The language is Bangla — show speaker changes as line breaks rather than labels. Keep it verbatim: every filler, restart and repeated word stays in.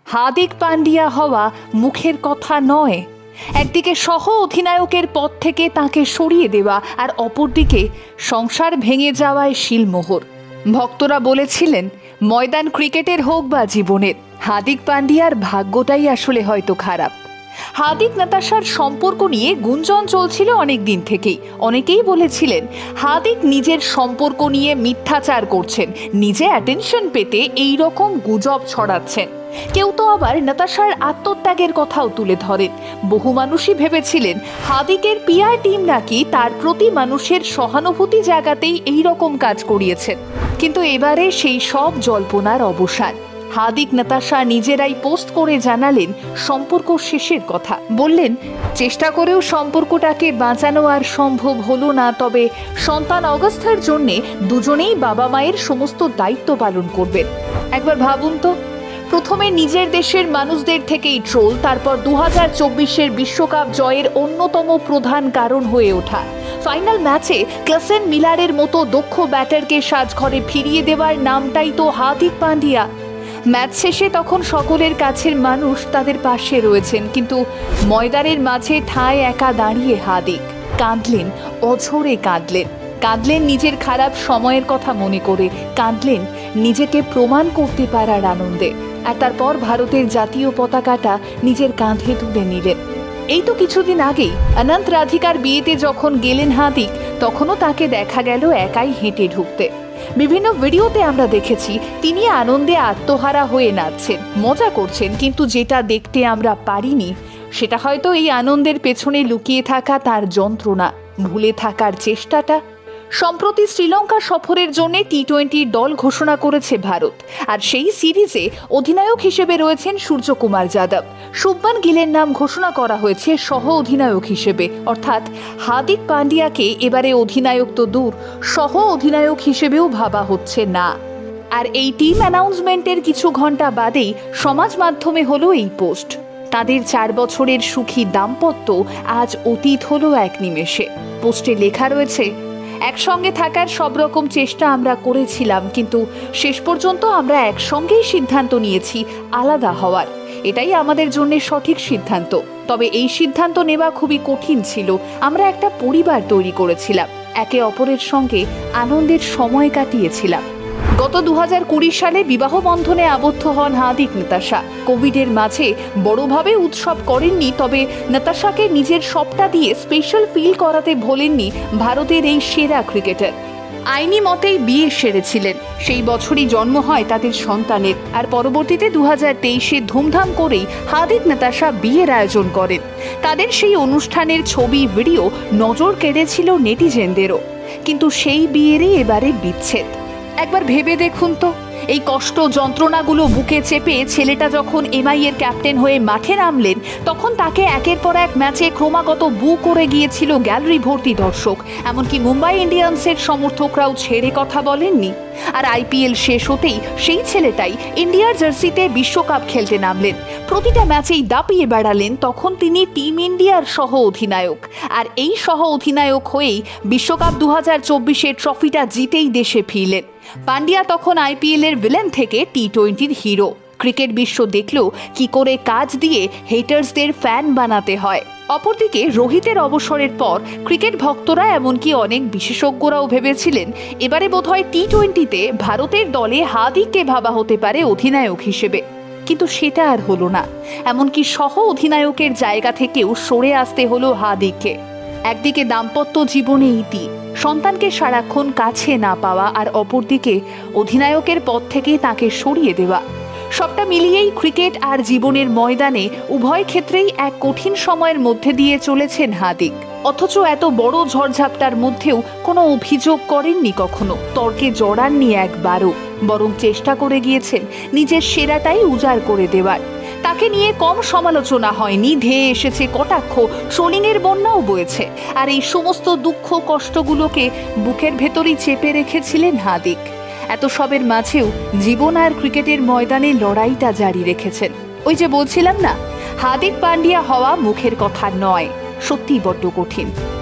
হার্দিক পান্ডিয়া হওয়া মুখের কথা নয়। একদিকে সহ অধিনায়কের পদ থেকে তাকে সরিয়ে দেওয়া, আর অপরদিকে সংসার ভেঙে যাওয়ায় শিলমোহর। ভক্তরা বলেছিলেন, ময়দান ক্রিকেটের হোক বা জীবনের, হার্দিক পান্ডিয়ার ভাগ্যটাই আসলে হয়তো খারাপ। হার্দিক নাতাশার সম্পর্ক নিয়ে গুঞ্জন চলছিল অনেক দিন থেকেই। অনেকেই বলেছিলেন হার্দিক নিজের সম্পর্ক নিয়ে মিথ্যাচার করছেন, নিজে অ্যাটেনশন পেতে এই রকম গুজব ছড়াচ্ছেন। কেউ তো আবার নাতাশার আত্মত্যাগের কথাও তুলে ধরেন। বহু মানুষই ভেবেছিলেন হার্দিকের পিআর টিম নাকি তার প্রতি মানুষের সহানুভূতি জাগাতেই এই রকম কাজ করিয়েছেন। কিন্তু এবারে সেই সব জল্পনার অবসান। হার্দিক নাতাশা নিজেরাই পোস্ট করে জানালেন সম্পর্ক শেষের কথা। বললেন, চেষ্টা করেও সম্পর্কটাকে বাঁচানো আর সম্ভব হলো না, তবে সন্তান অগস্থার জন্যে দুজনেই বাবা মায়ের সমস্ত দায়িত্ব পালন করবেন। একবার ভাবুন তো, প্রথমে নিজের দেশের মানুষদের থেকেই ট্রোল, তারপর দু হাজার চব্বিশের বিশ্বকাপ জয়ের অন্যতম প্রধান কারণ হয়ে ওঠা, ফাইনাল ম্যাচে ক্লাসেন মিলারের মতো দক্ষ ব্যাটারকে সাজঘরে ফিরিয়ে দেওয়ার নামটাই তো হার্দিক পান্ডিয়া। ম্যাচ শেষে তখন সকলের কাছের মানুষ তাদের পাশে রয়েছেন, কিন্তু ময়দানের মাঝে ঠায় একা দাঁড়িয়ে হার্দিক কাঁদলেন, অঝরে কাঁদলেন। কাঁদলেন নিজের খারাপ সময়ের কথা মনে করে, কাঁদলেন নিজেকে প্রমাণ করতে পারার আনন্দে। আর তারপর ভারতের জাতীয় পতাকাটা নিজের কাঁধে তুলে নিলেন। এই তো কিছুদিন আগেই অনন্ত রাধিকার বিয়েতে যখন গেলেন হার্দিক, তখনও তাকে দেখা গেল একাই হেঁটে ঢুকতে। বিভিন্ন ভিডিওতে আমরা দেখেছি তিনি আনন্দে আত্মহারা হয়ে নাচছেন, মজা করছেন, কিন্তু যেটা দেখতে আমরা পারিনি সেটা হয়তো এই আনন্দের পেছনে লুকিয়ে থাকা তার যন্ত্রণা, ভুলে থাকার চেষ্টাটা। সম্প্রতি শ্রীলঙ্কা সফরের জন্য টি টোয়েন্টির দল ঘোষণা করেছে ভারত, আর সেই সিরিজে অধিনায়ক হিসেবে রয়েছেন সূর্যকুমার যাদব। শুভমান গিলের নাম ঘোষণা করা হয়েছে সহ অধিনায়ক হিসেবে, অর্থাৎ হার্দিক পান্ডিয়াকে এবারে অধিনায়ক তো দূর, সহ অধিনায়ক হিসেবেও ভাবা হচ্ছে না। আর এই টিম অ্যানাউন্সমেন্টের কিছু ঘন্টা বাদেই সমাজ মাধ্যমে হলো এই পোস্ট। তাদের চার বছরের সুখী দাম্পত্য আজ অতীত হলো এক নিমেষে। পোস্টে লেখা রয়েছে, একসঙ্গে থাকার সব রকম চেষ্টা আমরা করেছিলাম, কিন্তু শেষ পর্যন্ত আমরা একসঙ্গেই সিদ্ধান্ত নিয়েছি আলাদা হওয়ার। এটাই আমাদের জন্য সঠিক সিদ্ধান্ত। তবে এই সিদ্ধান্ত নেওয়া খুবই কঠিন ছিল। আমরা একটা পরিবার তৈরি করেছিলাম, একে অপরের সঙ্গে আনন্দের সময় কাটিয়েছিলাম। গত দু হাজার কুড়ি সালে বিবাহ বন্ধনে আবদ্ধ হন হার্দিক নাতাশা। কোভিডের মাঝে বড়ভাবে উৎসব করেননি, তবে নাতাশাকে নিজের সবটা দিয়ে স্পেশাল ফিল করাতে ভোলেননি ভারতের এই সেরা ক্রিকেটার। আইনি মতেই বিয়ে সেরেছিলেন, সেই বছরই জন্ম হয় তাদের সন্তানের। আর পরবর্তীতে দু হাজার তেইশে ধুমধাম করেই হার্দিক নাতাশা বিয়ের আয়োজন করেন। তাদের সেই অনুষ্ঠানের ছবি ভিডিও নজর কেড়েছিল নেটিজেনদেরও। কিন্তু সেই বিয়েরই এবারে বিচ্ছেদ। একবার ভেবে দেখুন তো, এই কষ্ট যন্ত্রণাগুলো বুকে চেপে ছেলেটা যখন এমআই এর ক্যাপ্টেন হয়ে মাঠে নামলেন, তখন তাকে একের পর এক ম্যাচে ক্রমাগত বু করে গিয়েছিল গ্যালারি ভর্তি দর্শক। এমনকি মুম্বাই ইন্ডিয়ান্সের সমর্থকরাও ছেড়ে কথা বলেননি। আর আইপিএল শেষ হতেই সেই ছেলেটাই ইন্ডিয়ার জার্সিতে বিশ্বকাপ খেলতে নামলেন, প্রতিটা ম্যাচেই দাপিয়ে বেড়ালেন। তখন তিনি টিম ইন্ডিয়ার সহ অধিনায়ক, আর এই সহ অধিনায়ক হয়েই বিশ্বকাপ দু হাজার চব্বিশের ট্রফিটা জিতেই দেশে ফিরলেন। পান্ডিয়া তখন আইপিএল এর ভিলেন থেকে টি টোয়েন্টির হিরো। ক্রিকেট বিশ্ব দেখল কি করে কাজ দিয়ে হেটার্সদের ফ্যান বানাতে হয়। অপরদিকে রোহিতের অবসরের পর ক্রিকেট ভক্তরা, এমনকি অনেক বিশেষজ্ঞরাও ভেবেছিলেন এবারে বোধহয় টি টোয়েন্টিতে ভারতের দলে হার্দিককে ভাবা হতে পারে অধিনায়ক হিসেবে। কিন্তু সেটা আর হলো না। এমনকি সহ অধিনায়কের জায়গা থেকেও সরে আসতে হলো হার্দিককে। একদিকে দাম্পত্য জীবনে ইতি, সন্তানকে সারাক্ষণ কাছে না পাওয়া, আর অপরদিকে অধিনায়কের পদ থেকে তাকে সরিয়ে দেওয়া। সবটা মিলিয়েই ক্রিকেট আর জীবনের ময়দানে উভয় ক্ষেত্রেই এক কঠিন সময়ের মধ্যে দিয়ে চলেছেন হার্দিক। অথচ এত বড় ঝড়ঝাপটার মধ্যেও কোনো অভিযোগ করেননি, কখনো তর্কে জড়াননি একবারও, বরং চেষ্টা করে গিয়েছেন নিজের সেরাটাই উজাড় করে দেওয়ার। তাকে নিয়ে কম সমালোচনা হয়নি, ধেয়ে এসেছে কটাক্ষ, ট্রোলিংয়ের বন্যাও বয়েছে। আর এই সমস্ত দুঃখ কষ্টগুলোকে বুকের ভেতরেই চেপে রেখেছিলেন হার্দিক। এত সবের মাঝেও জীবন আর ক্রিকেটের ময়দানে লড়াইটা জারি রেখেছেন। ওই যে বলছিলাম না, হার্দিক পান্ডিয়া হওয়া মুখের কথা নয়, সত্যিই বড্ড কঠিন।